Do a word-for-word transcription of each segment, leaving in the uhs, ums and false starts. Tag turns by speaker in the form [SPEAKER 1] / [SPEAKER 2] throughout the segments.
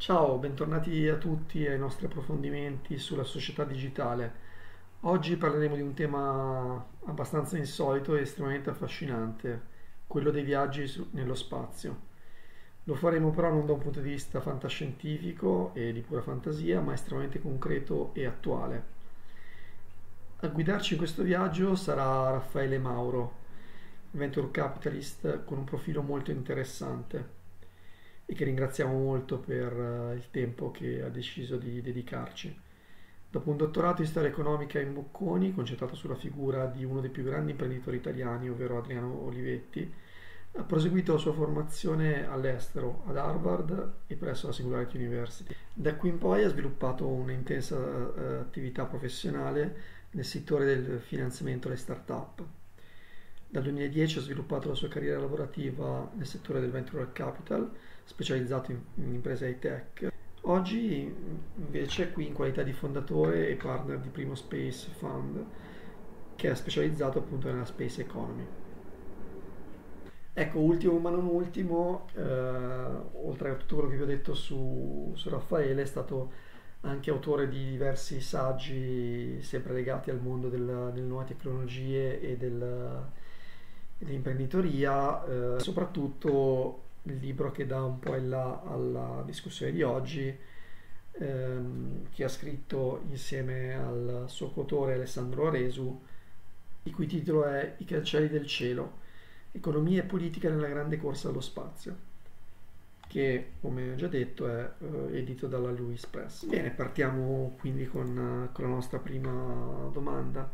[SPEAKER 1] Ciao, bentornati a tutti ai nostri approfondimenti sulla società digitale. Oggi parleremo di un tema abbastanza insolito e estremamente affascinante, quello dei viaggi su- nello spazio. Lo faremo però non da un punto di vista fantascientifico e di pura fantasia, ma estremamente concreto e attuale. A guidarci in questo viaggio sarà Raffaele Mauro, venture capitalist con un profilo molto interessante e che ringraziamo molto per eh, il tempo che ha deciso di dedicarci. Dopo un dottorato in storia economica in Bocconi, concentrato sulla figura di uno dei più grandi imprenditori italiani, ovvero Adriano Olivetti, ha proseguito la sua formazione all'estero, ad Harvard e presso la Singularity University. Da qui in poi ha sviluppato un'intensa eh, attività professionale nel settore del finanziamento alle start-up. Dal duemiladieci ha sviluppato la sua carriera lavorativa nel settore del venture capital, specializzato in, in imprese high-tech. Oggi invece è qui in qualità di fondatore e partner di Primo Space Fund, che è specializzato appunto nella space economy. Ecco, ultimo ma non ultimo, eh, oltre a tutto quello che vi ho detto su, su Raffaele, è stato anche autore di diversi saggi sempre legati al mondo del- delle nuove tecnologie e del- dell'imprenditoria, eh, soprattutto il libro che dà un po' il là alla discussione di oggi, ehm, che ha scritto insieme al suo coautore Alessandro Aresu, il cui titolo è I cancelli del cielo, economia e politica nella grande corsa allo spazio, che come ho già detto è eh, edito dalla Louis Press. Bene, partiamo quindi con, eh, con la nostra prima domanda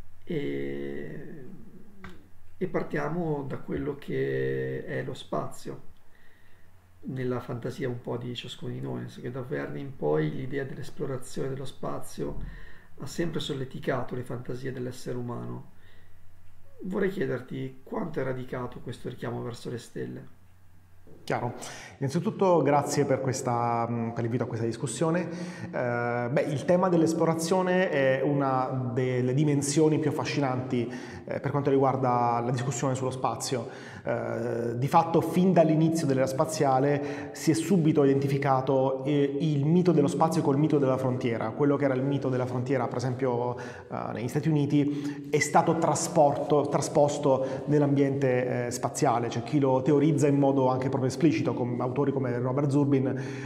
[SPEAKER 1] e, e partiamo da quello che è lo spazio nella fantasia un po' di ciascuno di noi, nel senso che da Verne in poi l'idea dell'esplorazione dello spazio ha sempre solleticato le fantasie dell'essere umano. Vorrei chiederti quanto è radicato questo richiamo verso le stelle.
[SPEAKER 2] Chiaro. Innanzitutto grazie per, questa, mh, per l'invito a questa discussione. Eh, beh, il tema dell'esplorazione è una delle dimensioni più affascinanti eh, per quanto riguarda la discussione sullo spazio. Eh, di fatto, fin dall'inizio dell'era spaziale si è subito identificato eh, il mito dello spazio col mito della frontiera. Quello che era il mito della frontiera, per esempio eh, negli Stati Uniti, è stato trasporto, trasposto nell'ambiente eh, spaziale. C'è chi lo teorizza in modo anche proprio esplicito, con autori come Robert Zubrin,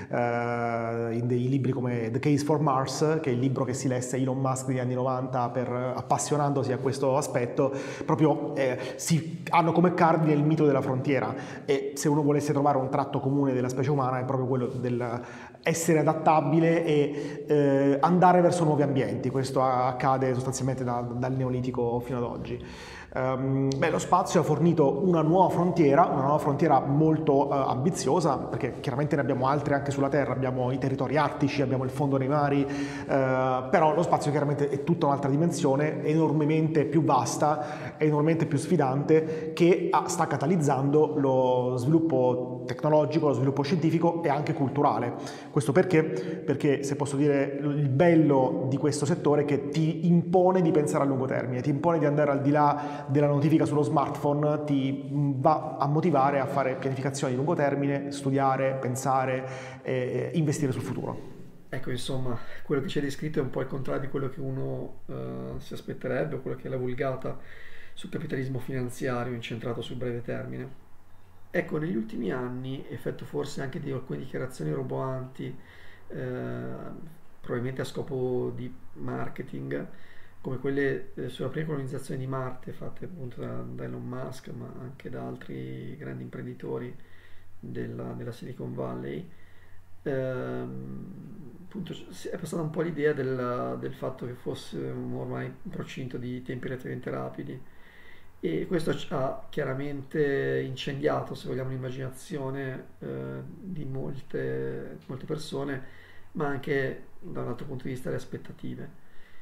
[SPEAKER 2] eh, in dei libri come The Case for Mars, che è il libro che si lesse Elon Musk negli anni novanta per, appassionandosi a questo aspetto, proprio eh, si, hanno come cardine il mito della frontiera, e se uno volesse trovare un tratto comune della specie umana è proprio quello del essere adattabile e eh, andare verso nuovi ambienti. Questo accade sostanzialmente da, dal Neolitico fino ad oggi. Um, beh, lo spazio ha fornito una nuova frontiera, una nuova frontiera molto uh, ambiziosa, perché chiaramente ne abbiamo altre anche sulla Terra, abbiamo i territori artici, abbiamo il fondo nei mari, uh, però lo spazio chiaramente è tutta un'altra dimensione, enormemente più vasta, enormemente più sfidante, che ha, sta catalizzando lo sviluppo tecnologico, lo sviluppo scientifico e anche culturale. Questo perché? Perché, se posso dire, il bello di questo settore è che ti impone di pensare a lungo termine, ti impone di andare al di là della notifica sullo smartphone, ti va a motivare a fare pianificazioni di lungo termine, studiare, pensare e investire sul futuro.
[SPEAKER 1] Ecco, insomma, quello che ci hai descritto è un po' il contrario di quello che uno eh, si aspetterebbe, o quello che è la vulgata sul capitalismo finanziario incentrato sul breve termine. Ecco, negli ultimi anni, effetto forse anche di alcune dichiarazioni roboanti, eh, probabilmente a scopo di marketing, come quelle eh, sulla prima colonizzazione di Marte, fatte appunto da, da Elon Musk, ma anche da altri grandi imprenditori della, della Silicon Valley, ehm, appunto si- è passata un po' l'idea del, del fatto che fosse un- ormai un procinto di tempi relativamente rapidi e questo ci ha chiaramente incendiato, se vogliamo, l'immaginazione eh, di molte, molte persone, ma anche da un altro punto di vista le aspettative.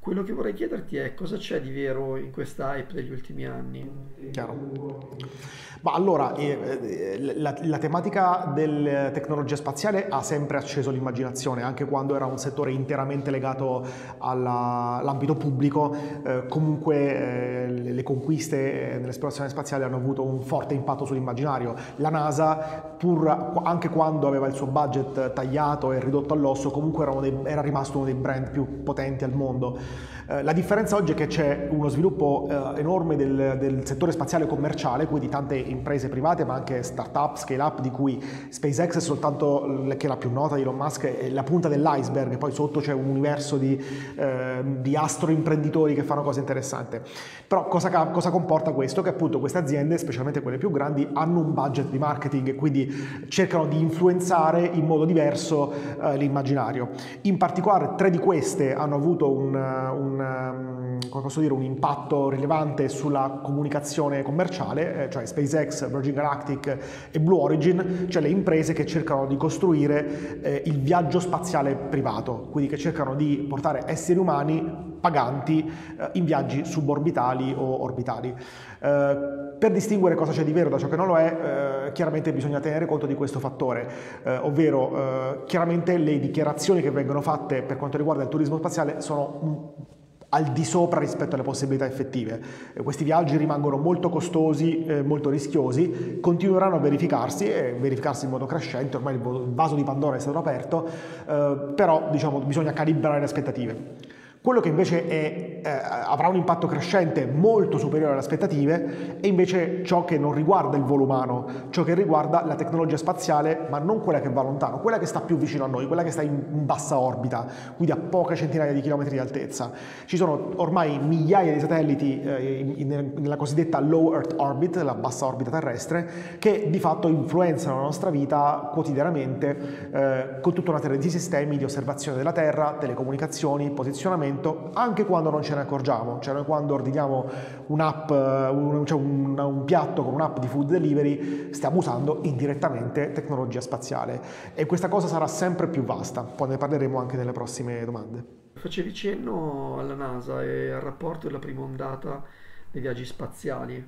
[SPEAKER 1] Quello che vorrei chiederti è cosa c'è di vero in questa hype degli ultimi anni?
[SPEAKER 2] Chiaro. Ma allora, eh, la, la tematica della tecnologia spaziale ha sempre acceso l'immaginazione, anche quando era un settore interamente legato alla- all'ambito pubblico, eh, comunque eh, le, le conquiste nell'esplorazione spaziale hanno avuto un forte impatto sull'immaginario. La NASA, pur anche quando aveva il suo budget tagliato e ridotto all'osso, comunque era, dei, era rimasto uno dei brand più potenti al mondo. Eh, la differenza oggi è che c'è uno sviluppo eh, enorme del, del settore spaziale commerciale, quindi tante imprese private ma anche start-up, scale-up, di cui SpaceX è soltanto l- che è la più nota di Elon Musk, è la punta dell'iceberg, poi sotto c'è un universo di, eh, di astroimprenditori che fanno cose interessanti. Però cosa, ca- cosa comporta questo? Che appunto queste aziende, specialmente quelle più grandi, hanno un budget di marketing e quindi cercano di influenzare in modo diverso eh, l'immaginario. In particolare tre di queste hanno avuto un, un un, come posso dire, un impatto rilevante sulla comunicazione commerciale, eh, cioè SpaceX, Virgin Galactic e Blue Origin, cioè le imprese che cercano di costruire eh, il viaggio spaziale privato, quindi che cercano di portare esseri umani paganti eh, in viaggi suborbitali o orbitali. Eh, per distinguere cosa c'è di vero da ciò che non lo è, eh, chiaramente bisogna tenere conto di questo fattore, eh, ovvero eh, chiaramente le dichiarazioni che vengono fatte per quanto riguarda il turismo spaziale sono un al di sopra rispetto alle possibilità effettive. Eh, questi viaggi rimangono molto costosi, eh, molto rischiosi, continueranno a verificarsi e verificarsi in modo crescente, ormai il vaso di Pandora è stato aperto, eh, però diciamo bisogna calibrare le aspettative. Quello che invece è, eh, avrà un impatto crescente molto superiore alle aspettative è invece ciò che non riguarda il volo umano, ciò che riguarda la tecnologia spaziale, ma non quella che va lontano, quella che sta più vicino a noi, quella che sta in, in bassa orbita, quindi a poche centinaia di chilometri di altezza. Ci sono ormai migliaia di satelliti eh, in, in, nella cosiddetta low Earth orbit, la bassa orbita terrestre, che di fatto influenzano la nostra vita quotidianamente eh, con tutta una serie di sistemi di osservazione della Terra, telecomunicazioni, posizionamento, anche quando non ce ne accorgiamo, cioè noi quando ordiniamo un'app, un, cioè un, un piatto con un'app di food delivery, stiamo usando indirettamente tecnologia spaziale e questa cosa sarà sempre più vasta, poi ne parleremo anche nelle prossime domande.
[SPEAKER 1] Facevi cenno alla NASA e al rapporto della prima ondata dei viaggi spaziali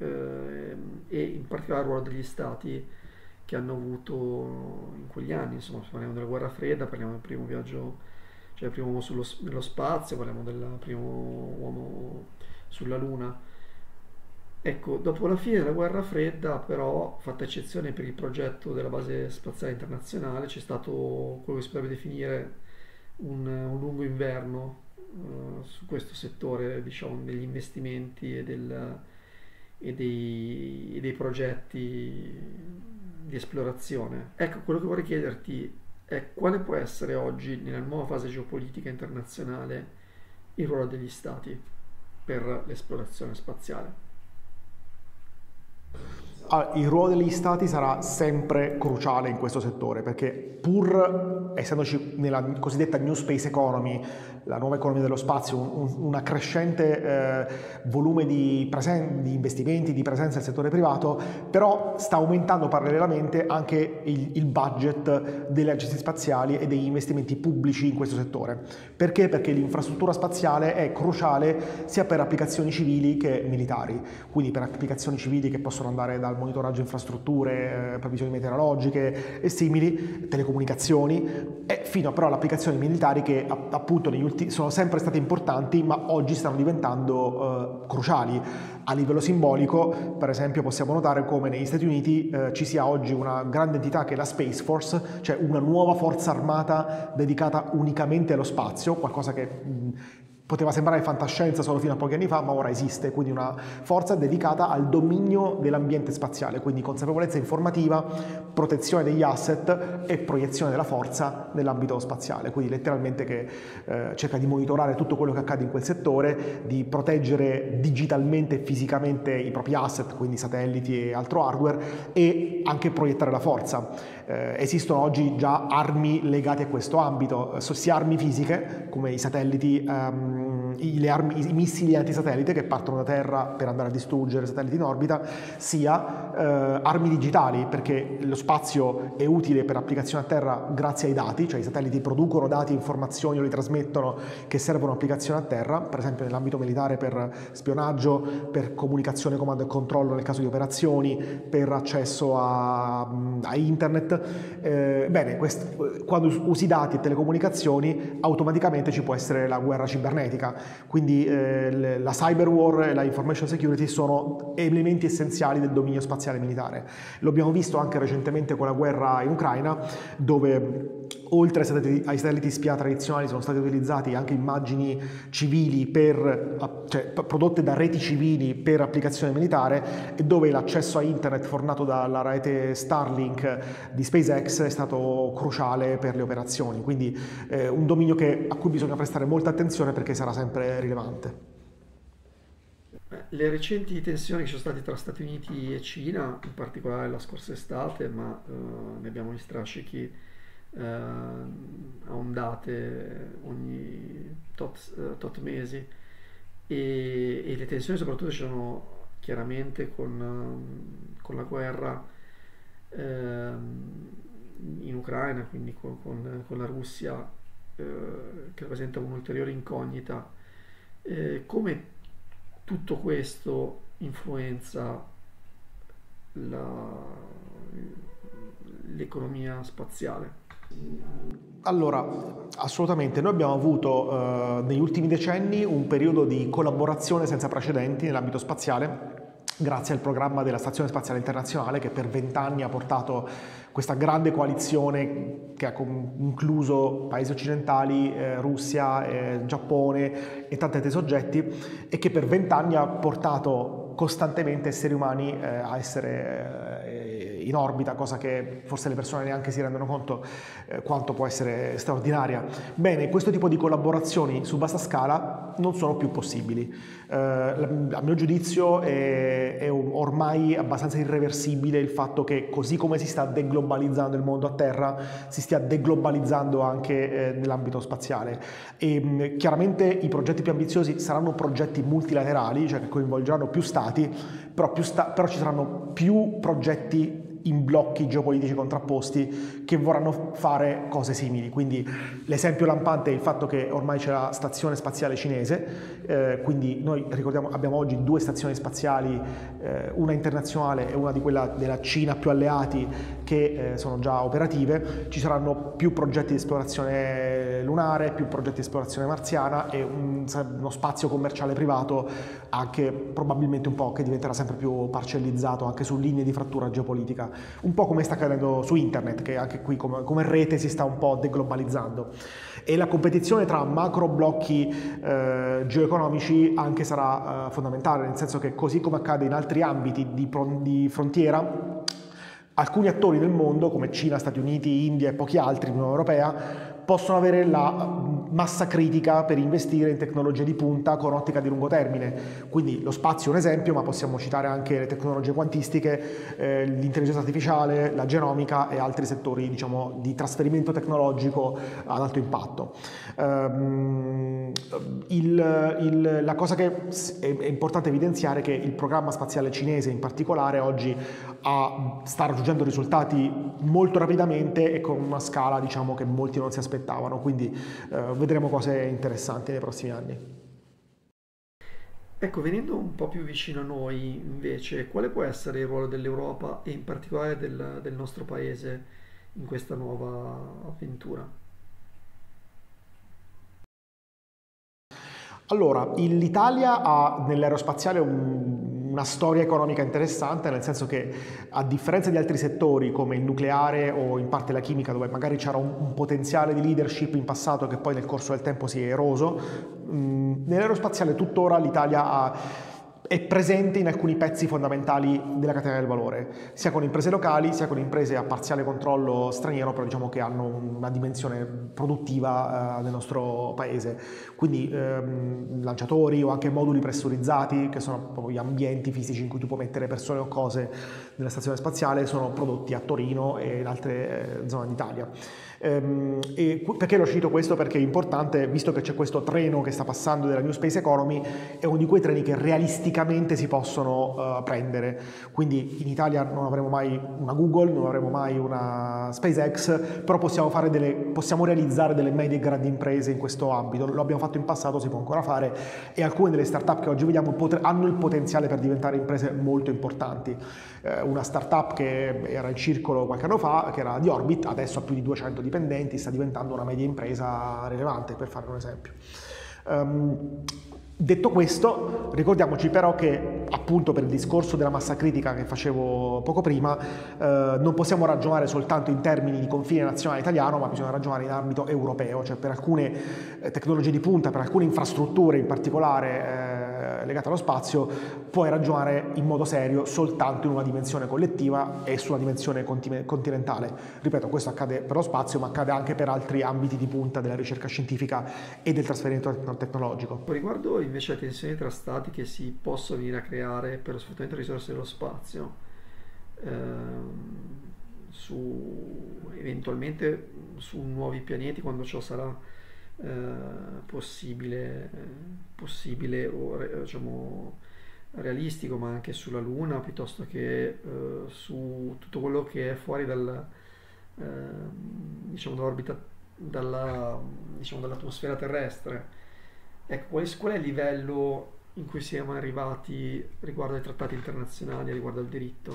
[SPEAKER 1] eh, e in particolare il ruolo degli stati che hanno avuto in quegli anni, insomma parliamo della guerra fredda, parliamo del primo viaggio, cioè il primo uomo sullo, nello spazio, parliamo del primo uomo sulla Luna. Ecco, dopo la fine della guerra fredda, però, fatta eccezione per il progetto della base spaziale internazionale, c'è stato quello che si potrebbe definire un, un lungo inverno eh, su questo settore, diciamo, degli investimenti e, del, e, dei, e dei progetti di esplorazione. Ecco, quello che vorrei chiederti è quale può essere oggi, nella nuova fase geopolitica internazionale, il ruolo degli stati per l'esplorazione spaziale.
[SPEAKER 2] Ah, il ruolo degli stati sarà sempre cruciale in questo settore perché pur essendoci nella cosiddetta New Space Economy, la nuova economia dello spazio, un, un una crescente eh, volume di, presen- di investimenti, di presenza del settore privato, però sta aumentando parallelamente anche il, il budget delle agenzie spaziali e degli investimenti pubblici in questo settore. Perché? Perché l'infrastruttura spaziale è cruciale sia per applicazioni civili che militari, quindi per applicazioni civili che possono andare dal monitoraggio infrastrutture, eh, previsioni meteorologiche e simili, telecomunicazioni, e fino però alle applicazioni militari che appunto negli ultimi sono sempre state importanti, ma oggi stanno diventando eh, cruciali. A livello simbolico, per esempio, possiamo notare come negli Stati Uniti eh, ci sia oggi una grande entità che è la Space Force, cioè una nuova forza armata dedicata unicamente allo spazio, qualcosa che mh, poteva sembrare fantascienza solo fino a pochi anni fa, ma ora esiste, quindi una forza dedicata al dominio dell'ambiente spaziale, quindi consapevolezza informativa, protezione degli asset e proiezione della forza nell'ambito spaziale, quindi letteralmente che eh, cerca di monitorare tutto quello che accade in quel settore, di proteggere digitalmente e fisicamente i propri asset, quindi satelliti e altro hardware, e anche proiettare la forza. Eh, esistono oggi già armi legate a questo ambito, sia armi fisiche come i satelliti ehm, ehm, i, le armi, i missili antisatellite che partono da terra per andare a distruggere satelliti in orbita, sia eh, armi digitali, perché lo spazio è utile per applicazioni a terra grazie ai dati, cioè i satelliti producono dati, informazioni o li trasmettono che servono a applicazioni a terra, per esempio nell'ambito militare per spionaggio, per comunicazione, comando e controllo nel caso di operazioni, per accesso a, a internet. Eh, bene, quest, quando usi dati e telecomunicazioni automaticamente ci può essere la guerra cibernetica, quindi eh, la cyber war e la information security sono elementi essenziali del dominio spaziale militare. Lo abbiamo visto anche recentemente con la guerra in Ucraina, dove oltre ai satelliti, ai satelliti spia tradizionali sono state utilizzate anche immagini civili per, cioè, prodotte da reti civili per applicazione militare, e dove l'accesso a internet fornato dalla rete Starlink di SpaceX è stato cruciale per le operazioni, quindi eh, un dominio che, a cui bisogna prestare molta attenzione perché sarà sempre rilevante.
[SPEAKER 1] Le recenti tensioni che ci sono state tra Stati Uniti e Cina, in particolare la scorsa estate, ma eh, ne abbiamo gli strascichi eh, a ondate ogni tot, eh, tot mesi, e, e le tensioni soprattutto c'erano chiaramente con, con la guerra eh, in Ucraina, quindi con, con, con la Russia, eh, che rappresenta un'ulteriore incognita. Eh, come tutto questo influenza la- l'economia spaziale?
[SPEAKER 2] Allora, assolutamente, noi abbiamo avuto eh, negli ultimi decenni un periodo di collaborazione senza precedenti nell'ambito spaziale, grazie al programma della Stazione Spaziale Internazionale, che per vent'anni ha portato questa grande coalizione che ha com- incluso paesi occidentali, eh, Russia, eh, Giappone e tanti altri soggetti, e che per vent'anni ha portato costantemente esseri umani eh, a essere eh, in orbita, cosa che forse le persone neanche si rendono conto eh, quanto può essere straordinaria. Bene, questo tipo di collaborazioni su vasta scala non sono più possibili. Eh, a mio giudizio è, è ormai abbastanza irreversibile il fatto che, così come si sta deglobalizzando il mondo a terra, si stia deglobalizzando anche eh, nell'ambito spaziale. E mh, chiaramente i progetti più ambiziosi saranno progetti multilaterali, cioè che coinvolgeranno più stati, però, più sta- però ci saranno più progetti in blocchi geopolitici contrapposti che vorranno fare cose simili. Quindi l'esempio lampante è il fatto che ormai c'è la stazione spaziale cinese, eh, quindi noi ricordiamo abbiamo oggi due stazioni spaziali, eh, una internazionale e una di quella della Cina più alleati, che eh, sono già operative. Ci saranno più progetti di esplorazione lunare, più progetti di esplorazione marziana e un, uno spazio commerciale privato anche probabilmente un po' che diventerà sempre più parcellizzato anche su linee di frattura geopolitica, un po' come sta accadendo su internet, che anche qui come, come rete si sta un po' deglobalizzando, e la competizione tra macro blocchi eh, geoeconomici anche sarà eh, fondamentale, nel senso che, così come accade in altri ambiti di, di frontiera, alcuni attori del mondo come Cina, Stati Uniti, India e pochi altri, Unione Europea, possono avere la massa critica per investire in tecnologie di punta con ottica di lungo termine. Quindi lo spazio è un esempio, ma possiamo citare anche le tecnologie quantistiche, eh, l'intelligenza artificiale, la genomica e altri settori, diciamo, di trasferimento tecnologico ad alto impatto. Um, il, il, la cosa che è, è importante evidenziare è che il programma spaziale cinese in particolare oggi ha, sta raggiungendo risultati molto rapidamente e con una scala, diciamo, che molti non si aspettavano, quindi eh, vedremo cose interessanti nei prossimi anni.
[SPEAKER 1] Ecco, venendo un po' più vicino a noi, invece, quale può essere il ruolo dell'Europa e in particolare del, del nostro paese in questa nuova avventura?
[SPEAKER 2] Allora, l'Italia ha nell'aerospaziale un, una storia economica interessante, nel senso che, a differenza di altri settori come il nucleare o in parte la chimica, dove magari c'era un, un potenziale di leadership in passato che poi nel corso del tempo si è eroso, mh, nell'aerospaziale tuttora l'Italia ha è presente in alcuni pezzi fondamentali della catena del valore, sia con imprese locali, sia con imprese a parziale controllo straniero, però diciamo che hanno una dimensione produttiva eh, nel nostro paese. Quindi ehm, lanciatori o anche moduli pressurizzati, che sono proprio gli ambienti fisici in cui tu puoi mettere persone o cose nella stazione spaziale, sono prodotti a Torino e in altre eh, zone d'Italia. Ehm, e perché lo cito questo? Perché è importante, visto che c'è questo treno che sta passando della New Space Economy, è uno di quei treni che realisticamente si possono uh, prendere. Quindi in Italia non avremo mai una Google, non avremo mai una SpaceX, però possiamo, fare delle, possiamo realizzare delle medie e grandi imprese in questo ambito. Lo abbiamo fatto in passato, si può ancora fare, e alcune delle startup che oggi vediamo hanno il potenziale per diventare imprese molto importanti. Eh, una startup che era in circolo qualche anno fa, che era di Orbit, adesso ha più di duecento dipendenti, sta diventando una media impresa rilevante, per fare un esempio. Um, Detto questo, ricordiamoci però che, appunto per il discorso della massa critica che facevo poco prima, eh, non possiamo ragionare soltanto in termini di confine nazionale italiano, ma bisogna ragionare in ambito europeo, cioè per alcune eh, tecnologie di punta, per alcune infrastrutture in particolare eh, legate allo spazio, puoi ragionare in modo serio soltanto in una dimensione collettiva e su una dimensione continentale. Ripeto, questo accade per lo spazio, ma accade anche per altri ambiti di punta della ricerca scientifica e del trasferimento tecnologico.
[SPEAKER 1] Riguardo invece le tensioni tra stati che si possono venire a creare per lo sfruttamento delle risorse dello spazio, ehm, su, eventualmente su nuovi pianeti, quando ciò sarà eh, possibile, possibile o diciamo realistico, ma anche sulla Luna, piuttosto che eh, su tutto quello che è fuori dal, eh, diciamo, dall'orbita, dalla, diciamo, dall'atmosfera terrestre. Ecco, qual è, qual è il livello in cui siamo arrivati riguardo ai trattati internazionali, riguardo al diritto?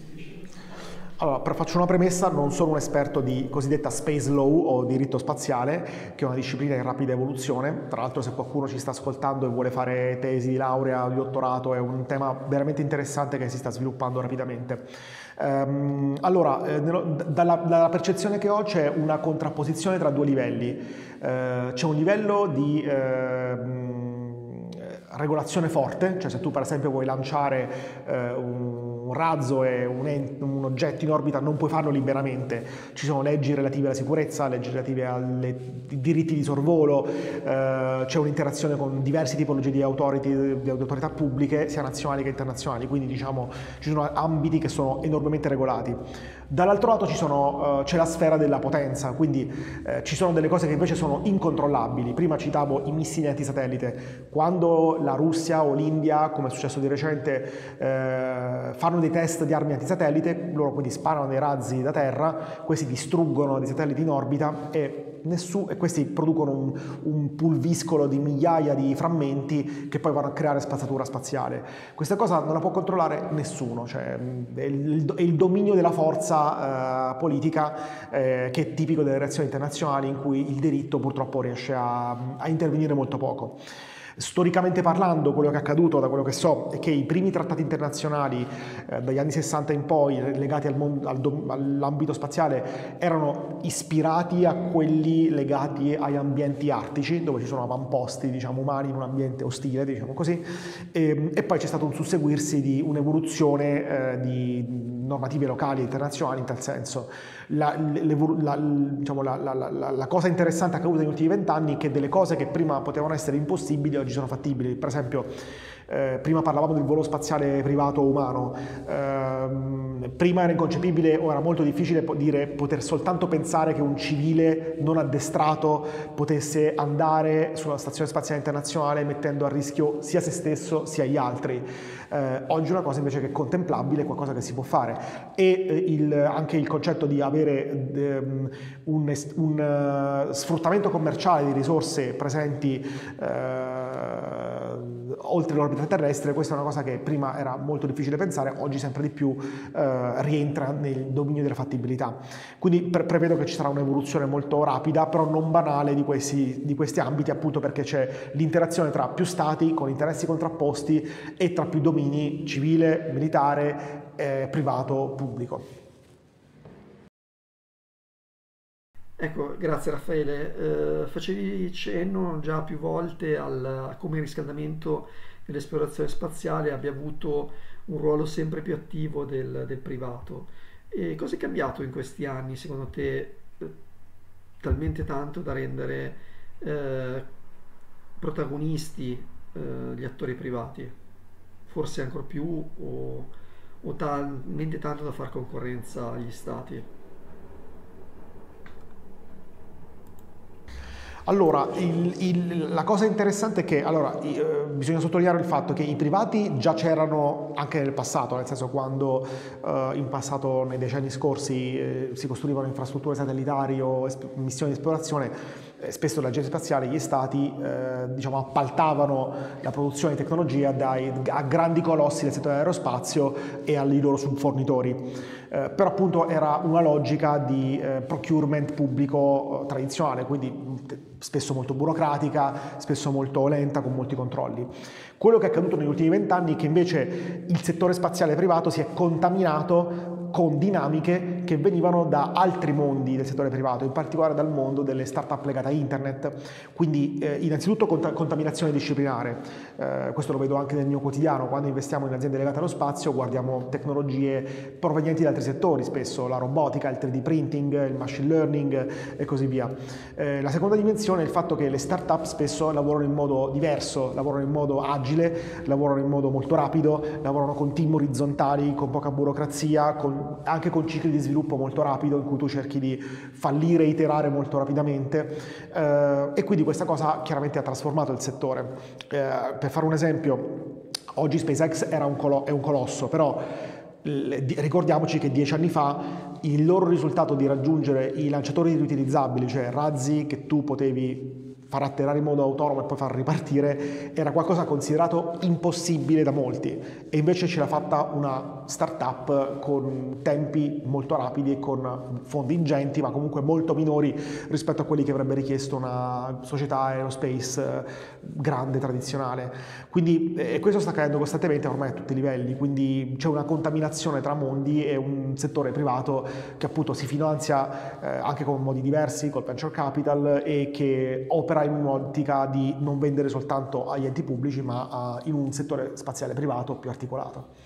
[SPEAKER 2] Allora, faccio una premessa, non sono un esperto di cosiddetta space law o diritto spaziale, che è una disciplina in rapida evoluzione. Tra l'altro, se qualcuno ci sta ascoltando e vuole fare tesi di laurea o di dottorato, è un tema veramente interessante che si sta sviluppando rapidamente. Um, allora, eh, dalla, dalla percezione che ho c'è una contrapposizione tra due livelli. Uh, c'è un livello di uh, regolazione forte, cioè se tu per esempio vuoi lanciare eh, un razzo e un, un oggetto in orbita non puoi farlo liberamente, ci sono leggi relative alla sicurezza, leggi relative ai diritti di sorvolo, eh, c'è un'interazione con diverse tipologie di, authority, di autorità pubbliche, sia nazionali che internazionali, quindi diciamo ci sono ambiti che sono enormemente regolati. Dall'altro lato ci sono, uh, c'è la sfera della potenza, quindi eh, ci sono delle cose che invece sono incontrollabili. Prima citavo i missili antisatellite. Quando la Russia o l'India, come è successo di recente, eh, fanno dei test di armi antisatellite, loro quindi sparano dei razzi da terra, questi distruggono dei satelliti in orbita e, nessuno, e questi producono un, un pulviscolo di migliaia di frammenti che poi vanno a creare spazzatura spaziale. Questa cosa non la può controllare nessuno, cioè è il, è il dominio della forza Uh, politica eh, che è tipico delle relazioni internazionali in cui il diritto purtroppo riesce a, a intervenire molto poco. Storicamente parlando, quello che è accaduto, da quello che so, è che i primi trattati internazionali eh, dagli anni sessanta in poi legati al mondo, al all'ambito spaziale erano ispirati a quelli legati agli ambienti artici, dove ci sono avamposti, diciamo, umani in un ambiente ostile, diciamo così, e, e poi c'è stato un susseguirsi di un'evoluzione eh, di normative locali e internazionali in tal senso. La, la, diciamo, la, la, la, la cosa interessante accaduta negli ultimi vent'anni è che delle cose che prima potevano essere impossibili oggi sono fattibili. Per esempio, eh, prima parlavamo del volo spaziale privato umano, eh, prima era inconcepibile o era molto difficile dire, poter soltanto pensare che un civile non addestrato potesse andare sulla stazione spaziale internazionale mettendo a rischio sia se stesso sia gli altri. Eh, oggi è una cosa invece che è contemplabile, qualcosa che si può fare, e eh, il, anche il concetto di avere eh, un, un uh, sfruttamento commerciale di risorse presenti eh, oltre l'orbita terrestre, questa è una cosa che prima era molto difficile pensare, oggi sempre di più eh, rientra nel dominio della fattibilità. Quindi pre prevedo che ci sarà un'evoluzione molto rapida, però non banale, di questi, di questi ambiti, appunto perché c'è l'interazione tra più stati con interessi contrapposti e tra più domini, civile, militare, eh, privato, pubblico.
[SPEAKER 1] Ecco, grazie Raffaele. Eh, facevi cenno già più volte al, a come il riscaldamento nell'esplorazione spaziale abbia avuto un ruolo sempre più attivo del, del privato. E cosa è cambiato in questi anni, secondo te, eh, talmente tanto da rendere eh, protagonisti eh, gli attori privati? Forse ancora più o, o talmente tanto da far concorrenza agli stati?
[SPEAKER 2] Allora, il- il- la cosa interessante è che allora, i- eh, bisogna sottolineare il fatto che i privati già c'erano anche nel passato, nel senso quando eh, in passato, nei decenni scorsi, eh, si costruivano infrastrutture satellitari o es- missioni di esplorazione, eh, spesso le agenzie spaziali, gli stati, eh, diciamo, appaltavano la produzione di tecnologia dai, a grandi colossi del settore aerospazio e ai loro subfornitori. Eh, però appunto era una logica di eh, procurement pubblico eh, tradizionale, quindi mh, spesso molto burocratica, spesso molto lenta, con molti controlli. Quello che è accaduto negli ultimi vent'anni è che invece il settore spaziale privato si è contaminato con dinamiche che venivano da altri mondi del settore privato, in particolare dal mondo delle start-up legate a internet. Quindi eh, innanzitutto cont- contaminazione disciplinare, eh, questo lo vedo anche nel mio quotidiano, quando investiamo in aziende legate allo spazio guardiamo tecnologie provenienti da altri settori, spesso la robotica, il tre D printing, il machine learning e così via. Eh, la seconda dimensione è il fatto che le start-up spesso lavorano in modo diverso, lavorano in modo agile, lavorano in modo molto rapido, lavorano con team orizzontali, con poca burocrazia, con anche con cicli di sviluppo molto rapido in cui tu cerchi di fallire e iterare molto rapidamente eh, e quindi questa cosa chiaramente ha trasformato il settore. Eh, per fare un esempio, oggi SpaceX era un colo- è un colosso, però ricordiamoci che dieci anni fa il loro risultato di raggiungere i lanciatori riutilizzabili, cioè razzi che tu potevi far atterrare in modo autonomo e poi far ripartire, era qualcosa considerato impossibile da molti e invece ce l'ha fatta una startup con tempi molto rapidi e con fondi ingenti ma comunque molto minori rispetto a quelli che avrebbe richiesto una società aerospace grande, tradizionale. Quindi e questo sta accadendo costantemente ormai a tutti i livelli, quindi c'è una contaminazione tra mondi e un settore privato che appunto si finanzia eh, anche con modi diversi, col venture capital e che opera in un'ottica di non vendere soltanto agli enti pubblici ma a, in un settore spaziale privato più articolato.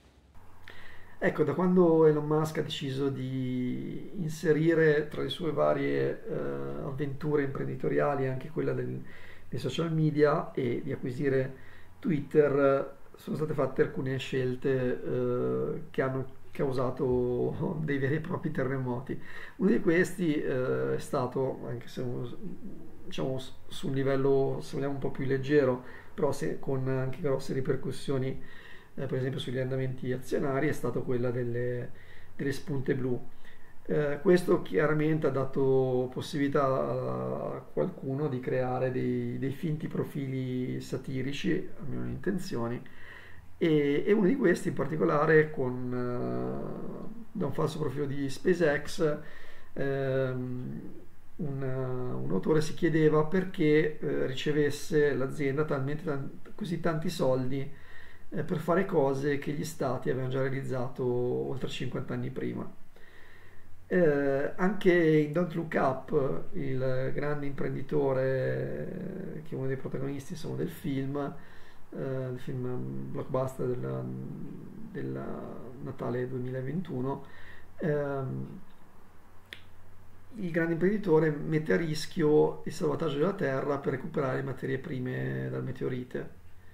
[SPEAKER 1] Ecco, da quando Elon Musk ha deciso di inserire tra le sue varie eh, avventure imprenditoriali anche quella del- dei social media e di acquisire Twitter, eh, sono state fatte alcune scelte eh, che hanno causato dei veri e propri terremoti. Uno di questi eh, è stato, anche se diciamo su un livello se vogliamo un po' più leggero, però se- con anche grosse ripercussioni eh, per esempio sugli andamenti azionari, è stata quella delle, delle spunte blu. Eh, questo chiaramente ha dato possibilità a qualcuno di creare dei, dei finti profili satirici, almeno le intenzioni, e, e uno di questi in particolare con eh, da un falso profilo di SpaceX, ehm, un, un autore si chiedeva perché eh, ricevesse l'azienda talmente tan- così tanti soldi eh, per fare cose che gli stati avevano già realizzato oltre cinquanta anni prima. Eh, anche in Don't Look Up, il grande imprenditore, eh, che è uno dei protagonisti insomma, del film, eh, il film blockbuster del, del Natale duemilaventuno, ehm, il grande imprenditore mette a rischio il salvataggio della Terra per recuperare materie prime dal meteorite.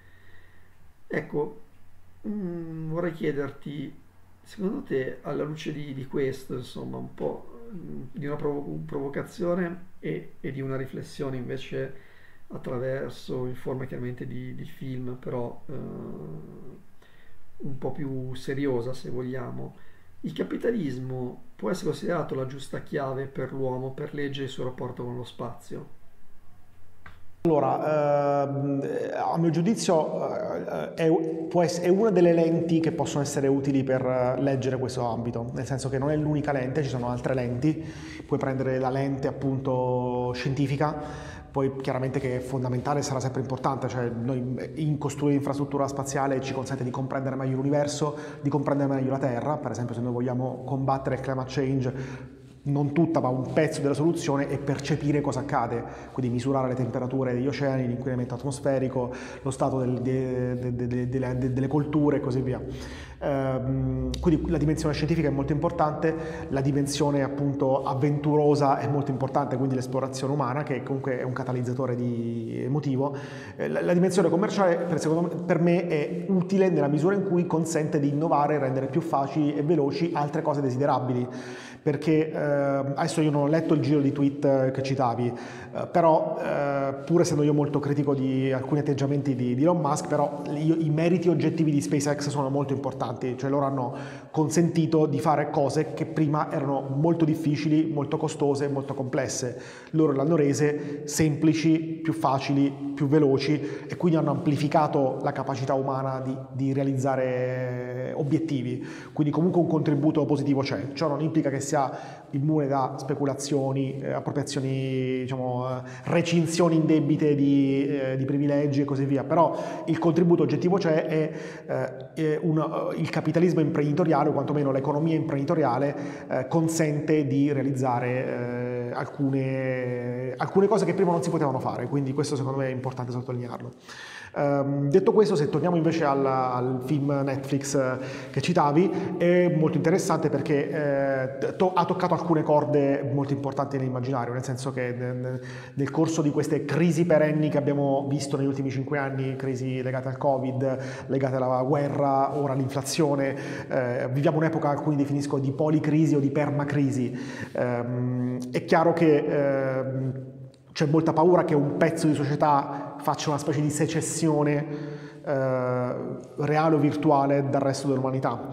[SPEAKER 1] Ecco, mm, vorrei chiederti, secondo te, alla luce di, di questo, insomma, un po' mm, di una provo- provocazione e, e di una riflessione invece attraverso, in forma chiaramente di, di film, però eh, un po' più seriosa, se vogliamo, il capitalismo può essere considerato la giusta chiave per l'uomo per leggere il suo rapporto con lo spazio?
[SPEAKER 2] Allora, ehm, a mio giudizio eh, è, può ess- è una delle lenti che possono essere utili per eh, leggere questo ambito, nel senso che non è l'unica lente, ci sono altre lenti, puoi prendere la lente appunto scientifica, poi chiaramente che è fondamentale, sarà sempre importante, cioè noi in costruire infrastruttura spaziale ci consente di comprendere meglio l'universo, di comprendere meglio la Terra, per esempio se noi vogliamo combattere il climate change non tutta, ma un pezzo della soluzione è percepire cosa accade, quindi misurare le temperature degli oceani, l'inquinamento atmosferico, lo stato del, de, de, de, de, de, delle colture e così via. Ehm, quindi la dimensione scientifica è molto importante, la dimensione appunto avventurosa è molto importante, quindi l'esplorazione umana, che comunque è un catalizzatore di emotivo. Eh, la, la dimensione commerciale per, secondo me, per me è utile nella misura in cui consente di innovare e rendere più facili e veloci altre cose desiderabili. Perché eh, adesso io non ho letto il giro di tweet eh, che citavi, eh, però eh, pur essendo io molto critico di alcuni atteggiamenti di, di Elon Musk, però io, i meriti oggettivi di SpaceX sono molto importanti, cioè loro hanno consentito di fare cose che prima erano molto difficili, molto costose, molto complesse. Loro le hanno rese semplici, più facili, più veloci e quindi hanno amplificato la capacità umana di, di realizzare obiettivi. Quindi comunque un contributo positivo c'è. Ciò non implica che sia immune da speculazioni, eh, appropriazioni, diciamo, eh, recinzioni indebite di, eh, di privilegi e così via, però il contributo oggettivo c'è e eh, un, il capitalismo imprenditoriale, o quantomeno l'economia imprenditoriale, eh, consente di realizzare eh, alcune, alcune cose che prima non si potevano fare, quindi questo secondo me è importante sottolinearlo. Um, detto questo, se torniamo invece al, al film Netflix eh, che citavi, è molto interessante perché eh, to- ha toccato alcune corde molto importanti nell'immaginario, nel senso che nel, nel corso di queste crisi perenni che abbiamo visto negli ultimi cinque anni, crisi legate al Covid, legate alla guerra, ora all'inflazione, eh, viviamo un'epoca che alcuni definiscono di policrisi o di permacrisi. Um, è chiaro che eh, c'è molta paura che un pezzo di società faccia una specie di secessione eh, reale o virtuale dal resto dell'umanità.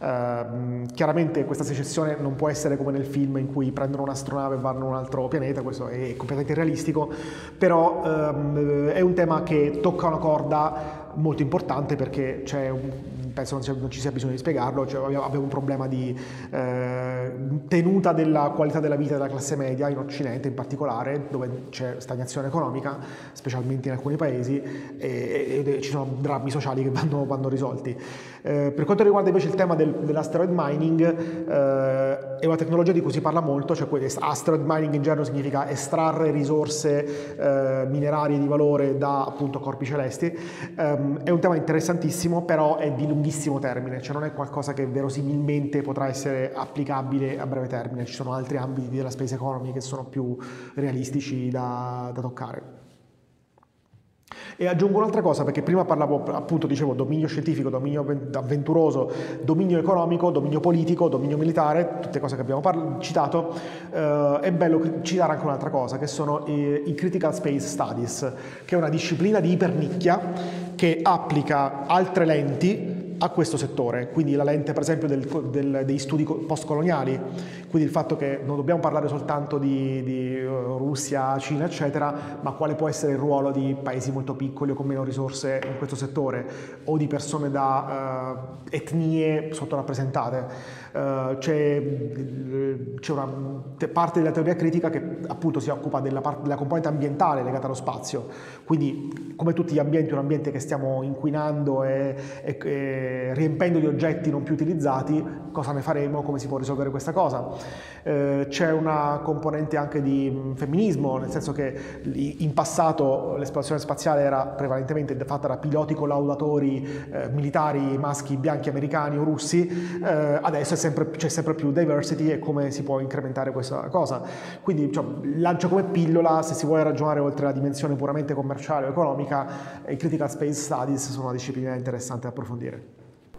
[SPEAKER 2] Eh, chiaramente questa secessione non può essere come nel film in cui prendono un'astronave e vanno a un altro pianeta, questo è completamente realistico, però ehm, è un tema che tocca una corda molto importante perché c'è un, penso non, non ci sia bisogno di spiegarlo, cioè abbiamo un problema di eh, tenuta della qualità della vita della classe media in Occidente in particolare, dove c'è stagnazione economica, specialmente in alcuni paesi, e, e ci sono drammi sociali che vanno, vanno risolti. Eh, per quanto riguarda invece il tema del, dell'asteroid mining, eh, è una tecnologia di cui si parla molto, cioè asteroid mining in genere significa estrarre risorse eh, minerarie di valore da appunto corpi celesti. Um, è un tema interessantissimo, però è di lunghissimo termine, cioè non è qualcosa che verosimilmente potrà essere applicabile a breve termine. Ci sono altri ambiti della space economy che sono più realistici da, da toccare. E aggiungo un'altra cosa, perché prima parlavo, appunto, dicevo dominio scientifico, dominio avventuroso, dominio economico, dominio politico, dominio militare, tutte cose che abbiamo parla- citato. Eh, è bello citare anche un'altra cosa, che sono i, i Critical Space Studies, che è una disciplina di ipernicchia che applica altre lenti a questo settore, quindi la lente per esempio del, del, dei studi postcoloniali, quindi il fatto che non dobbiamo parlare soltanto di, di Russia, Cina eccetera, ma quale può essere il ruolo di paesi molto piccoli o con meno risorse in questo settore, o di persone da uh, etnie sottorappresentate. Uh, c'è, c'è una parte della teoria critica che appunto si occupa della, parte, della componente ambientale legata allo spazio, quindi come tutti gli ambienti, un ambiente che stiamo inquinando e, e, e riempendo di oggetti non più utilizzati, cosa ne faremo, come si può risolvere questa cosa. Eh, c'è una componente anche di femminismo, nel senso che in passato l'esplorazione spaziale era prevalentemente fatta da piloti collaudatori eh, militari maschi bianchi americani o russi, eh, adesso è sempre, c'è sempre più diversity e come si può incrementare questa cosa. Quindi diciamo, lancio come pillola, se si vuole ragionare oltre la dimensione puramente commerciale o economica, i Critical Space Studies sono una disciplina interessante da approfondire.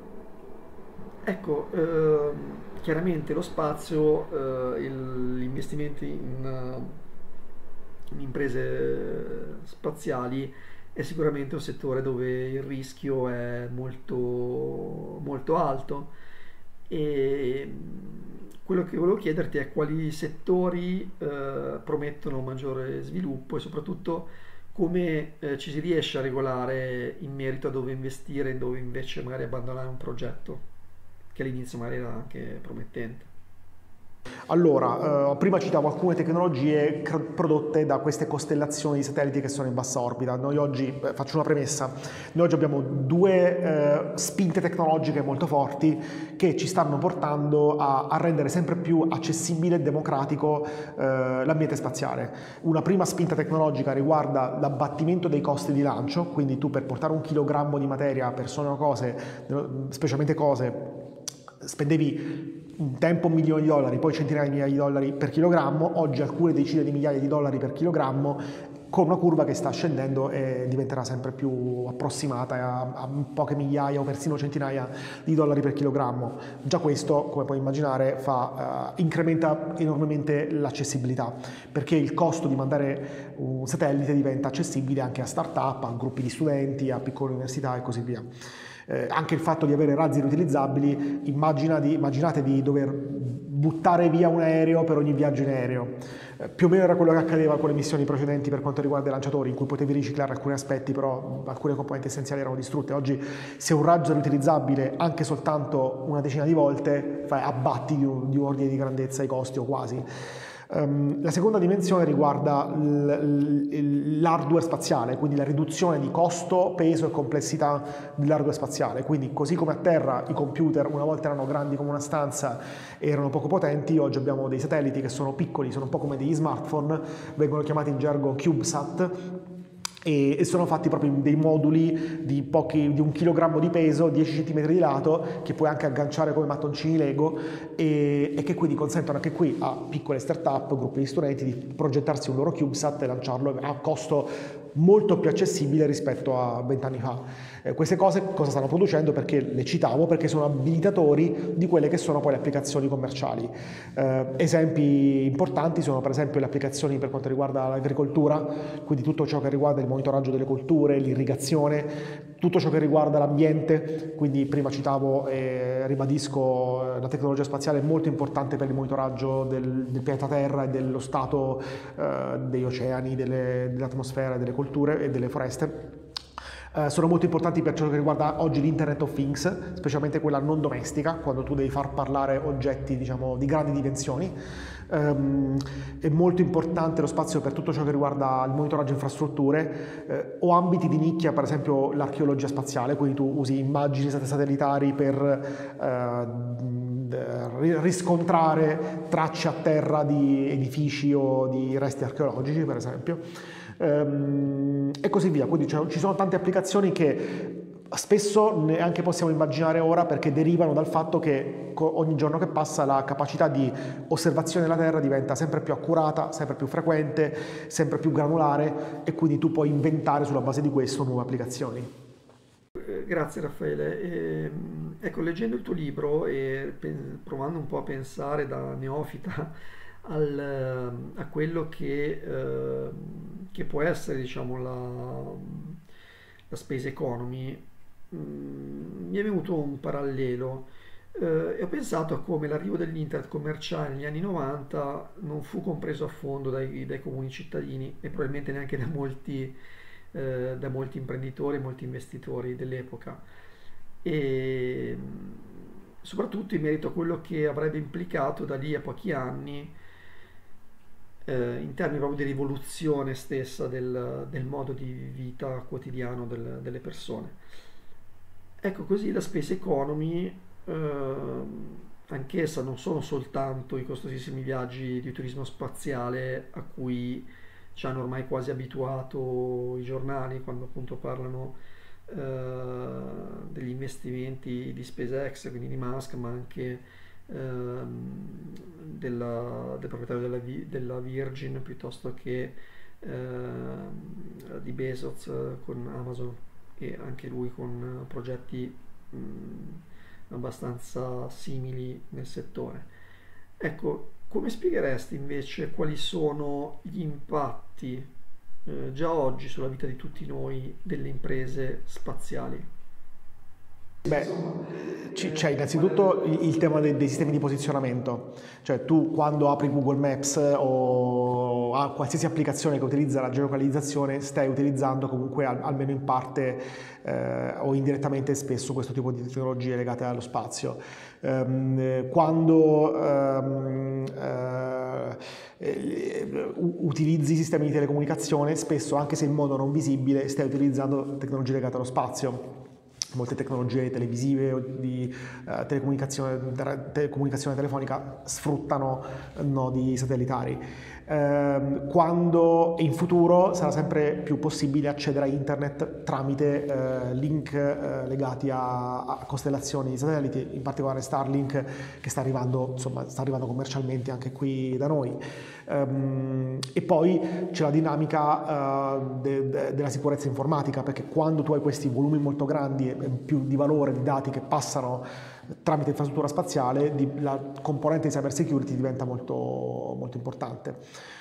[SPEAKER 1] Ecco, eh, chiaramente lo spazio, eh, il- gli investimenti in, eh, in imprese spaziali è sicuramente un settore dove il rischio è molto, molto alto e mm, quello che volevo chiederti è quali settori eh, promettono maggiore sviluppo e soprattutto come eh, ci si riesce a regolare in merito a dove investire e dove invece magari abbandonare un progetto che all'inizio magari era anche promettente.
[SPEAKER 2] Allora, eh, prima citavo alcune tecnologie prodotte da queste costellazioni di satelliti che sono in bassa orbita. Noi oggi, eh, faccio una premessa, noi oggi abbiamo due eh, spinte tecnologiche molto forti che ci stanno portando a, a rendere sempre più accessibile e democratico eh, l'ambiente spaziale. Una prima spinta tecnologica riguarda l'abbattimento dei costi di lancio, quindi tu per portare un chilogrammo di materia, persone o cose, specialmente cose, spendevi un tempo un milione di dollari, poi centinaia di migliaia di dollari per chilogrammo, oggi alcune decine di migliaia di dollari per chilogrammo, con una curva che sta scendendo e diventerà sempre più approssimata a, a poche migliaia o persino centinaia di dollari per chilogrammo. Già questo, come puoi immaginare, fa, uh, incrementa enormemente l'accessibilità, perché il costo di mandare un satellite diventa accessibile anche a start-up, a gruppi di studenti, a piccole università e così via. Eh, anche il fatto di avere razzi riutilizzabili, immagina di, immaginate di dover buttare via un aereo per ogni viaggio in aereo. Eh, più o meno era quello che accadeva con le missioni precedenti per quanto riguarda i lanciatori, in cui potevi riciclare alcuni aspetti, però alcune componenti essenziali erano distrutte. Oggi, se un razzo è riutilizzabile anche soltanto una decina di volte, fai, abbatti di un, di un ordine di grandezza i costi o quasi. Um, la seconda dimensione riguarda l'hardware spaziale, quindi la riduzione di costo, peso e complessità dell'hardware spaziale. Quindi, così come a terra i computer una volta erano grandi come una stanza e erano poco potenti, oggi abbiamo dei satelliti che sono piccoli, sono un po' come degli smartphone, vengono chiamati in gergo CubeSat, e sono fatti proprio dei moduli di, pochi, di un chilogrammo di peso, dieci centimetri di lato, che puoi anche agganciare come mattoncini Lego e, e che quindi consentono anche qui a piccole start-up, gruppi di studenti, di progettarsi un loro CubeSat e lanciarlo a costo molto più accessibile rispetto a vent'anni fa. Eh, queste cose cosa stanno producendo? Perché le citavo, perché sono abilitatori di quelle che sono poi le applicazioni commerciali. Eh, esempi importanti sono per esempio le applicazioni per quanto riguarda l'agricoltura, quindi tutto ciò che riguarda il monitoraggio delle colture, l'irrigazione, tutto ciò che riguarda l'ambiente, quindi prima citavo e ribadisco, la tecnologia spaziale è molto importante per il monitoraggio del, del pianeta Terra e dello stato eh, degli oceani, delle, dell'atmosfera, delle culture e delle foreste. Uh, sono molto importanti per ciò che riguarda oggi l'Internet of Things, specialmente quella non domestica, quando tu devi far parlare oggetti, diciamo, di grandi dimensioni. Um, è molto importante lo spazio per tutto ciò che riguarda il monitoraggio infrastrutture eh, o ambiti di nicchia, per esempio l'archeologia spaziale, quindi tu usi immagini satellitari per eh, riscontrare tracce a terra di edifici o di resti archeologici, per esempio. E così via, quindi ci sono tante applicazioni che spesso neanche possiamo immaginare ora, perché derivano dal fatto che ogni giorno che passa la capacità di osservazione della Terra diventa sempre più accurata, sempre più frequente, sempre più granulare, e quindi tu puoi inventare sulla base di questo nuove applicazioni.
[SPEAKER 1] Grazie Raffaele. E, ecco, leggendo il tuo libro e provando un po' a pensare da neofita Al, a quello che, eh, che può essere, diciamo, la, la space economy, mh, mi è venuto un parallelo eh, e ho pensato a come l'arrivo dell'internet commerciale negli anni novanta non fu compreso a fondo dai, dai comuni cittadini e probabilmente neanche da molti, eh, da molti imprenditori e molti investitori dell'epoca, e soprattutto in merito a quello che avrebbe implicato da lì a pochi anni eh, in termini proprio di rivoluzione stessa del, del modo di vita quotidiano del- delle persone. Ecco, così la space economy, ehm, anch'essa non sono soltanto i costosissimi viaggi di turismo spaziale a cui ci hanno ormai quasi abituato i giornali quando appunto parlano eh, degli investimenti di SpaceX, quindi di Musk, ma anche ehm, della- del proprietario della, Vi- della Virgin, piuttosto che ehm, di Bezos eh, con Amazon, e anche lui con eh, progetti mh, abbastanza simili nel settore. Ecco, come spiegheresti invece quali sono gli impatti eh, già oggi sulla vita di tutti noi delle imprese spaziali?
[SPEAKER 2] Beh, c'è innanzitutto il tema dei, dei sistemi di posizionamento, cioè tu quando apri Google Maps o a qualsiasi applicazione che utilizza la geolocalizzazione stai utilizzando comunque al, almeno in parte eh, o indirettamente spesso questo tipo di tecnologie legate allo spazio. Um, quando um, uh, utilizzi sistemi di telecomunicazione spesso, anche se in modo non visibile, stai utilizzando tecnologie legate allo spazio. Molte tecnologie televisive o di uh, telecomunicazione, telecomunicazione telefonica sfruttano nodi satellitari. Uh, quando in futuro sarà sempre più possibile accedere a internet tramite uh, link uh, legati a, a costellazioni di satelliti, in particolare Starlink, che sta arrivando, insomma, sta arrivando commercialmente anche qui da noi. Um, e poi c'è la dinamica uh, de, de, della sicurezza informatica, perché quando tu hai questi volumi molto grandi e più di valore di dati che passano tramite infrastruttura spaziale, di, la componente di cyber security diventa molto, molto importante.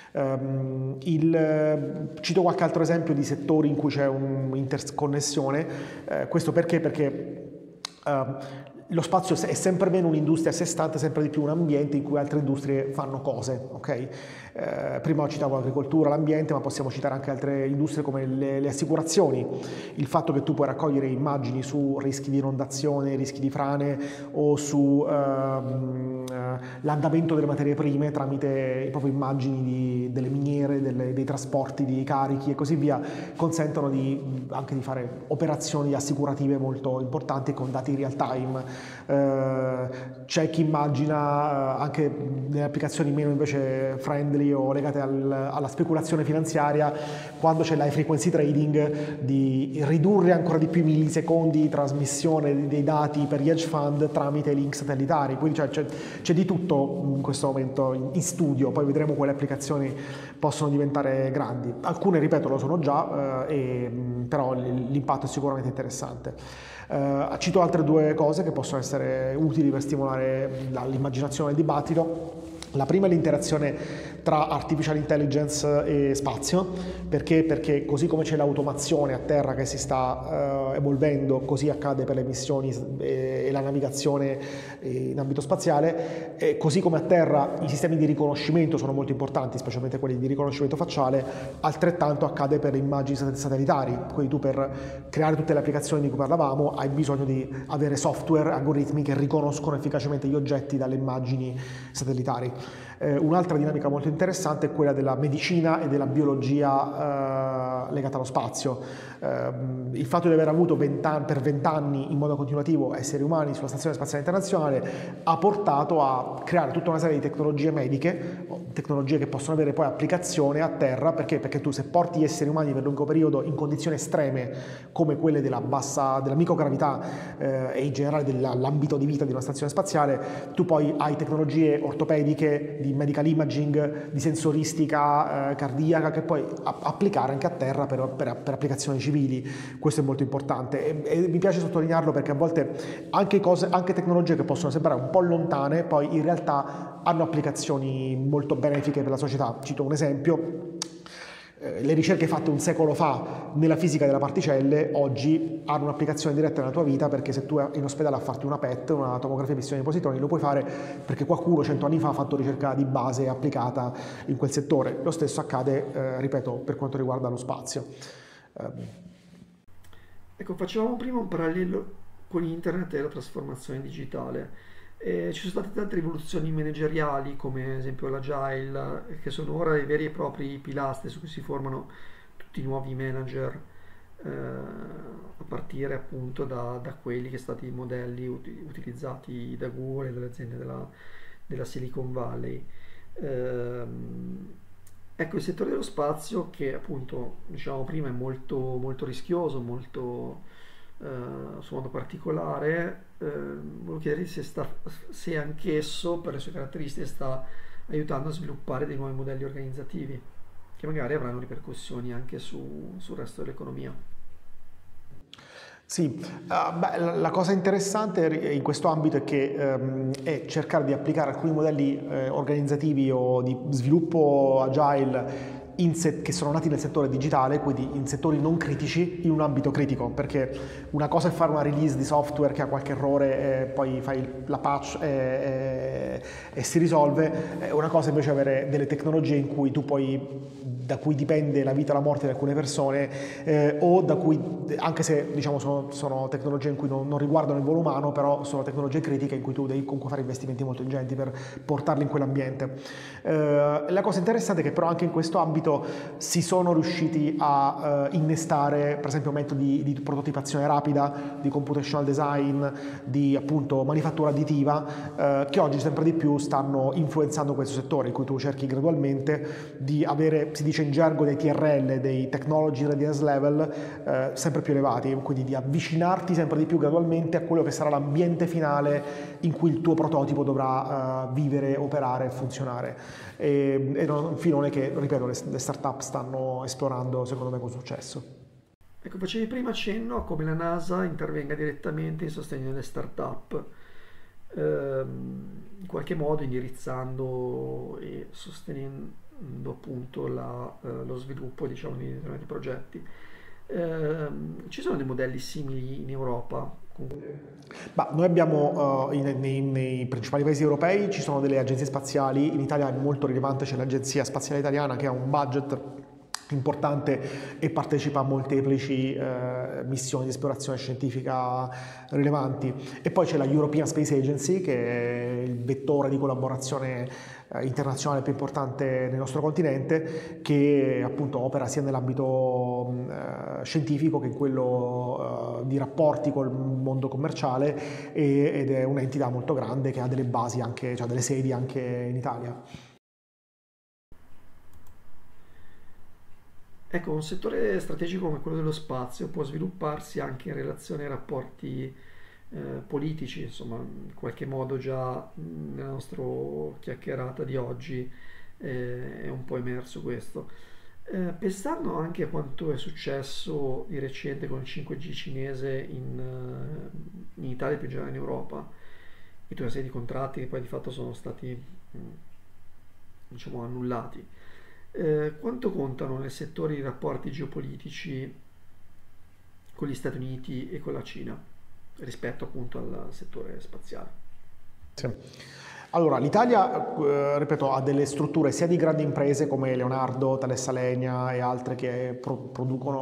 [SPEAKER 2] Um, il, cito qualche altro esempio di settori in cui c'è un'interconnessione, eh, questo perché? Perché uh, lo spazio è sempre meno un'industria a sé stante, sempre di più un ambiente in cui altre industrie fanno cose, ok? Eh, prima citavo l'agricoltura, l'ambiente, ma possiamo citare anche altre industrie come le, le assicurazioni. Il fatto che tu puoi raccogliere immagini su rischi di inondazione, rischi di frane o su ehm, l'andamento delle materie prime tramite proprio immagini di, delle miniere, delle, dei trasporti di carichi e così via, consentono di, anche di fare operazioni assicurative molto importanti con dati real time. Eh, c'è chi immagina eh, anche nelle applicazioni meno invece friendly o legate al, alla speculazione finanziaria, quando c'è l'high frequency trading, di ridurre ancora di più i millisecondi di trasmissione dei dati per gli hedge fund tramite link satellitari. Quindi cioè, c'è, c'è di tutto in questo momento in, in studio, poi vedremo quali applicazioni possono diventare grandi. Alcune, ripeto, lo sono già, eh, e, però l'impatto è sicuramente interessante. Uh, cito altre due cose che possono essere utili per stimolare l'immaginazione del dibattito. La prima è l'interazione tra artificial intelligence e spazio, perché? Perché così come c'è l'automazione a terra che si sta uh, evolvendo, così accade per le missioni e, e la navigazione in ambito spaziale, e così come a terra i sistemi di riconoscimento sono molto importanti, specialmente quelli di riconoscimento facciale, altrettanto accade per le immagini satellitari. Quindi tu per creare tutte le applicazioni di cui parlavamo hai bisogno di avere software, algoritmi che riconoscono efficacemente gli oggetti dalle immagini satellitari. Eh, un'altra dinamica molto interessante è quella della medicina e della biologia eh, legata allo spazio. Eh, il fatto di aver avuto vent'anni, per vent'anni in modo continuativo esseri umani sulla Stazione Spaziale Internazionale ha portato a creare tutta una serie di tecnologie mediche, tecnologie che possono avere poi applicazione a terra. Perché? Perché tu se porti gli esseri umani per lungo periodo in condizioni estreme come quelle della bassa, della microgravità eh, e in generale dell'ambito di vita di una stazione spaziale, tu poi hai tecnologie ortopediche, di medical imaging, di sensoristica eh, cardiaca che puoi applicare anche a terra per, per, per applicazioni civili. Questo è molto importante e, e mi piace sottolinearlo perché a volte anche, cose, anche tecnologie che possono sembrare un po' lontane poi in realtà hanno applicazioni molto benefiche per la società. Cito un esempio. Le ricerche fatte un secolo fa nella fisica delle particelle oggi hanno un'applicazione diretta nella tua vita, perché se tu sei in ospedale a farti una P E T, una tomografia emissione di positroni, lo puoi fare perché qualcuno cento anni fa ha fatto ricerca di base applicata in quel settore. Lo stesso accade, eh, ripeto, per quanto riguarda lo spazio.
[SPEAKER 1] Ecco, facevamo prima un parallelo con internet e la trasformazione digitale. E ci sono state tante rivoluzioni manageriali, come ad esempio l'Agile, che sono ora i veri e propri pilastri su cui si formano tutti i nuovi manager, eh, a partire appunto da, da quelli che sono stati i modelli uti- utilizzati da Google e dalle aziende della, della Silicon Valley. Ehm, ecco, il settore dello spazio, che appunto diciamo prima è molto, molto rischioso, molto Uh, su modo particolare, uh, volevo chiederti se, sta, se anch'esso per le sue caratteristiche sta aiutando a sviluppare dei nuovi modelli organizzativi che magari avranno ripercussioni anche su, sul resto dell'economia.
[SPEAKER 2] Sì, uh, beh, la, la cosa interessante in questo ambito è che um, è cercare di applicare alcuni modelli eh, organizzativi o di sviluppo agile in se- che sono nati nel settore digitale, quindi in settori non critici, in un ambito critico, perché una cosa è fare una release di software che ha qualche errore e poi fai la patch e, e, e si risolve, e una cosa invece è avere delle tecnologie in cui tu puoi, da cui dipende la vita o la morte di alcune persone, eh, o da cui, anche se diciamo sono, sono tecnologie in cui non, non riguardano il volo umano, però sono tecnologie critiche in cui tu devi comunque fare investimenti molto ingenti per portarli in quell'ambiente. Eh, la cosa interessante è che però anche in questo ambito si sono riusciti a eh, innestare per esempio metodi di prototipazione rapida, di computational design, di appunto manifattura additiva, eh, che oggi sempre di più stanno influenzando questo settore, in cui tu cerchi gradualmente di avere, si dice in gergo, dei T R L, dei Technology Readiness Level, eh, sempre più elevati, quindi di avvicinarti sempre di più gradualmente a quello che sarà l'ambiente finale in cui il tuo prototipo dovrà uh, vivere, operare e funzionare. E, e non, un filone che, ripeto, le, le start-up stanno esplorando secondo me con successo.
[SPEAKER 1] Ecco, facevi prima cenno a come la NASA intervenga direttamente in sostegno delle start-up, ehm, in qualche modo indirizzando e sostenendo appunto la, eh, lo sviluppo, diciamo, di determinati progetti. Ehm, ci sono dei modelli simili in Europa?
[SPEAKER 2] Ma noi abbiamo uh, in- nei, nei principali paesi europei ci sono delle agenzie spaziali, in Italia è molto rilevante, c'è l'Agenzia Spaziale Italiana che ha un budget importante e partecipa a molteplici eh, missioni di esplorazione scientifica rilevanti, e poi c'è la European Space Agency che è il vettore di collaborazione eh, internazionale più importante nel nostro continente, che appunto opera sia nell'ambito eh, scientifico che in quello eh, di rapporti col mondo commerciale, e, ed è un'entità molto grande che ha delle basi anche, cioè delle sedi anche in Italia.
[SPEAKER 1] Ecco, un settore strategico come quello dello spazio può svilupparsi anche in relazione ai rapporti eh, politici, insomma, in qualche modo già mh, nella nostra chiacchierata di oggi eh, è un po' emerso questo. Eh, pensando anche a quanto è successo di recente con il cinque G cinese in, eh, in Italia e più in generale in Europa, e tutta una serie di contratti che poi di fatto sono stati mh, diciamo annullati. Eh, quanto contano nel settore i rapporti geopolitici con gli Stati Uniti e con la Cina rispetto appunto al settore spaziale?
[SPEAKER 2] Sì. Allora, l'Italia, eh, ripeto, ha delle strutture sia di grandi imprese come Leonardo, Thales Alenia e altre che pro- producono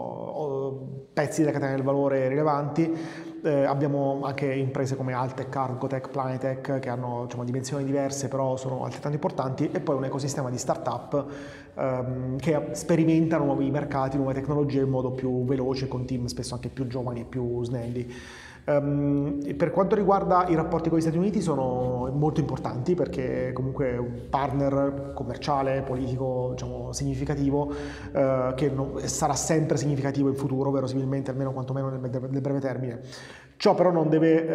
[SPEAKER 2] oh, pezzi della catena del valore rilevanti. Eh, abbiamo anche imprese come Altec, Argotec, Planetec che hanno, diciamo, dimensioni diverse però sono altrettanto importanti, e poi un ecosistema di start-up ehm, che sperimentano nuovi mercati, nuove tecnologie in modo più veloce, con team spesso anche più giovani e più snelli. Um, per quanto riguarda i rapporti con gli Stati Uniti, sono molto importanti perché comunque è un partner commerciale, politico, diciamo, significativo, uh, che non, sarà sempre significativo in futuro, verosimilmente, almeno quantomeno nel, nel breve termine. Ciò però non deve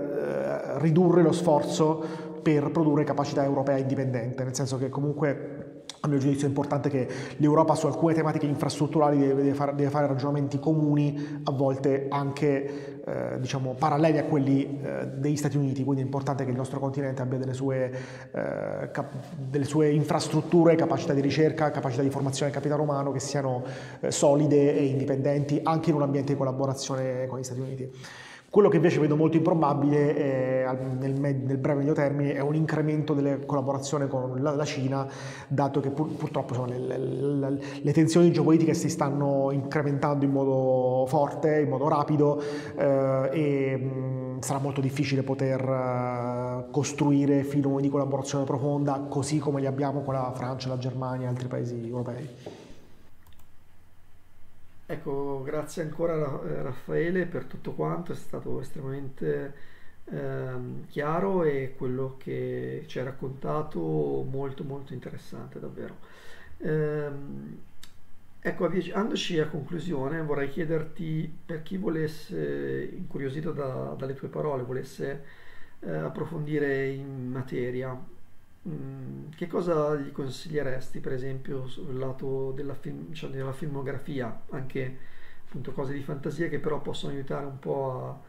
[SPEAKER 2] uh, ridurre lo sforzo per produrre capacità europea indipendente, nel senso che comunque a mio giudizio è importante che l'Europa su alcune tematiche infrastrutturali deve, deve, fare, deve fare ragionamenti comuni, a volte anche eh, diciamo, paralleli a quelli eh, degli Stati Uniti, quindi è importante che il nostro continente abbia delle sue, eh, cap- delle sue infrastrutture, capacità di ricerca, capacità di formazione del capitale umano che siano eh, solide e indipendenti anche in un ambiente di collaborazione con gli Stati Uniti. Quello che invece vedo molto improbabile è, nel, nel breve e medio termine, è un incremento delle collaborazioni con la, la Cina, dato che pur, purtroppo insomma, le, le, le tensioni geopolitiche si stanno incrementando in modo forte, in modo rapido, eh, e mh, sarà molto difficile poter uh, costruire filoni di collaborazione profonda così come li abbiamo con la Francia, la Germania e altri paesi europei.
[SPEAKER 1] Ecco, grazie ancora Ra- Raffaele per tutto quanto, è stato estremamente ehm, chiaro e quello che ci hai raccontato molto molto interessante davvero. Ehm, ecco, avviandoci a conclusione, vorrei chiederti per chi volesse, incuriosito da- dalle tue parole, volesse eh, approfondire in materia, mm, che cosa gli consiglieresti, per esempio, sul lato della, film- cioè della filmografia, anche appunto cose di fantasia che però possono aiutare un po'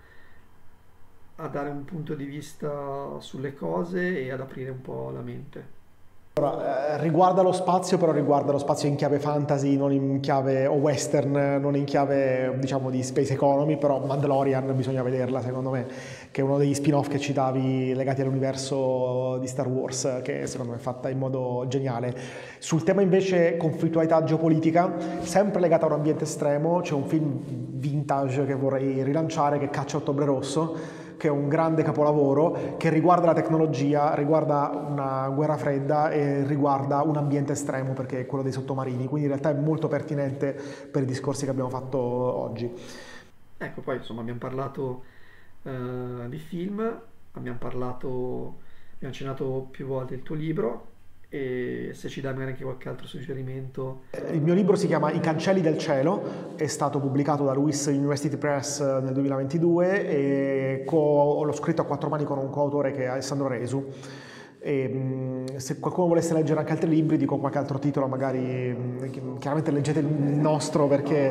[SPEAKER 1] a, a dare un punto di vista sulle cose e ad aprire un po' la mente.
[SPEAKER 2] Allora, eh, riguarda lo spazio, però riguarda lo spazio in chiave fantasy, non in chiave o western, non in chiave, diciamo, di space economy, però Mandalorian bisogna vederla, secondo me, che è uno degli spin-off che citavi legati all'universo di Star Wars, che secondo me è fatta in modo geniale. Sul tema invece conflittualità geopolitica, sempre legata a un ambiente estremo, c'è un film vintage che vorrei rilanciare, che è Caccia a Ottobre Rosso, che è un grande capolavoro che riguarda la tecnologia, riguarda una guerra fredda e riguarda un ambiente estremo, perché è quello dei sottomarini, quindi in realtà è molto pertinente per i discorsi che abbiamo fatto oggi.
[SPEAKER 1] Ecco, poi insomma abbiamo parlato eh, di film, abbiamo parlato, abbiamo accennato più volte il tuo libro e se ci dai magari anche qualche altro suggerimento.
[SPEAKER 2] Il mio libro si chiama I cancelli del cielo, è stato pubblicato da Luis University Press nel duemilaventidue e co- l'ho scritto a quattro mani con un coautore che è Alessandro Resu. E, mh, se qualcuno volesse leggere anche altri libri, dico qualche altro titolo, magari mh, chiaramente leggete il nostro perché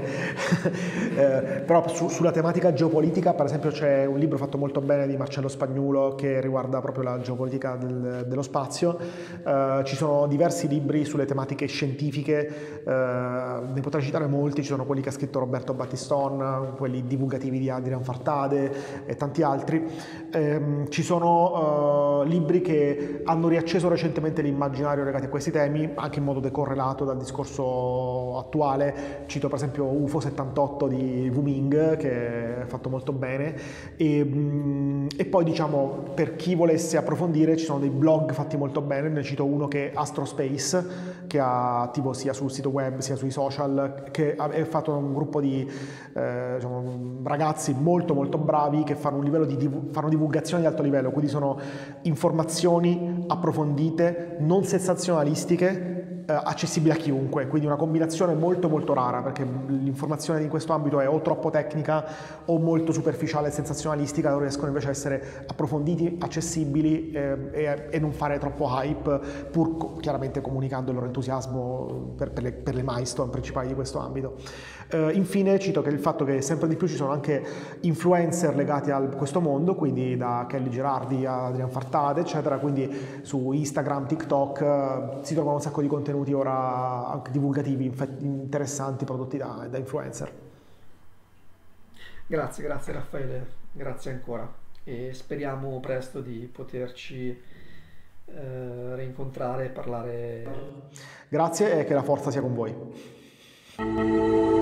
[SPEAKER 2] eh, però su- sulla tematica geopolitica, per esempio, c'è un libro fatto molto bene di Marcello Spagnuolo che riguarda proprio la geopolitica del- dello spazio. Eh, ci sono diversi libri sulle tematiche scientifiche, eh, ne potrei citare molti, ci sono quelli che ha scritto Roberto Battiston, quelli divulgativi di Adrian Fartade e tanti altri. Ehm, ci sono eh, libri che hanno riacceso recentemente l'immaginario legati a questi temi, anche in modo decorrelato dal discorso attuale. Cito per esempio U F O settantotto di Wu Ming, che è fatto molto bene, e, mh, e poi diciamo per chi volesse approfondire ci sono dei blog fatti molto bene, ne cito uno che è Astrospace, che ha attivo sia sul sito web sia sui social, che è fatto da un gruppo di eh, diciamo, ragazzi molto molto bravi che fanno un livello di div- fanno divulgazione di alto livello, quindi sono informazioni approfondite, non sensazionalistiche, eh, accessibili a chiunque, quindi una combinazione molto molto rara, perché l'informazione in questo ambito è o troppo tecnica o molto superficiale e sensazionalistica, loro riescono invece a essere approfonditi, accessibili eh, e, e non fare troppo hype, pur co- chiaramente comunicando il loro entusiasmo per, per, le, per le milestone principali di questo ambito. Eh, infine cito che il fatto che sempre di più ci sono anche influencer legati a questo mondo, quindi da Kelly Gerardi a Adrian Fartade eccetera, quindi su Instagram, TikTok eh, si trovano un sacco di contenuti ora anche divulgativi inf- interessanti prodotti da, da influencer.
[SPEAKER 1] Grazie, grazie Raffaele, grazie ancora e speriamo presto di poterci eh, rincontrare e parlare.
[SPEAKER 2] Grazie e che la forza sia con voi.